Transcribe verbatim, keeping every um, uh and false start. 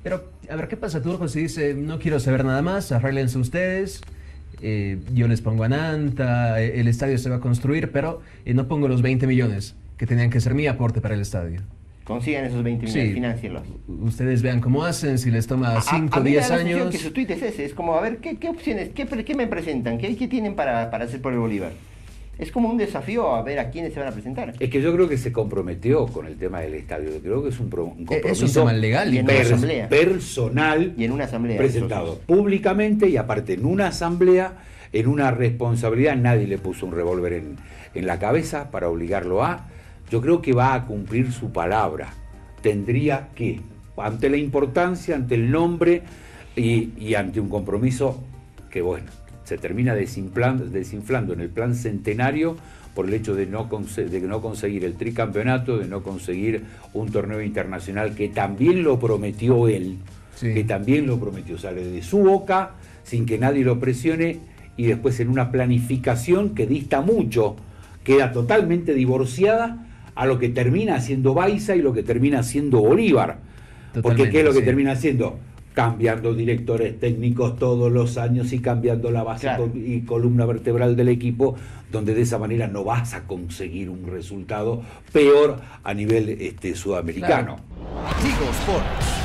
Pero, a ver, ¿qué pasa? Turco si dice, no quiero saber nada más, arréglense ustedes, eh, yo les pongo a Nanta, eh, el estadio se va a construir, pero eh, no pongo los veinte millones que tenían que ser mi aporte para el estadio. Consigan esos veinte millones, Sí, financienlos. ustedes vean cómo hacen, si les toma cinco, diez años. Que su tuit es ese, es como, a ver, ¿qué, qué opciones, qué, qué me presentan? ¿Qué, qué tienen para, para hacer por el Bolívar? Es como un desafío a ver a quiénes se van a presentar. Es que yo creo que se comprometió con el tema del estadio. Creo que es un, pro, un compromiso es un tema legal y en per, una asamblea. personal y en una asamblea presentado públicamente y aparte en una asamblea, en una responsabilidad. Nadie le puso un revólver en, en la cabeza para obligarlo a. Yo creo que va a cumplir su palabra. Tendría que, ante la importancia, ante el nombre y, y ante un compromiso que, bueno, se termina desinflando, desinflando en el plan centenario por el hecho de no, de no conseguir el tricampeonato, de no conseguir un torneo internacional que también lo prometió él, sí. que también lo prometió, sale de su boca, sin que nadie lo presione, y después en una planificación que dista mucho, queda totalmente divorciada a lo que termina haciendo Baiza y lo que termina haciendo Bolívar. Totalmente, porque ¿qué es lo que sí. termina haciendo? Cambiando directores técnicos todos los años y cambiando la base claro. y columna vertebral del equipo, donde de esa manera no vas a conseguir un resultado peor a nivel este, sudamericano. Claro. Tigo Sports.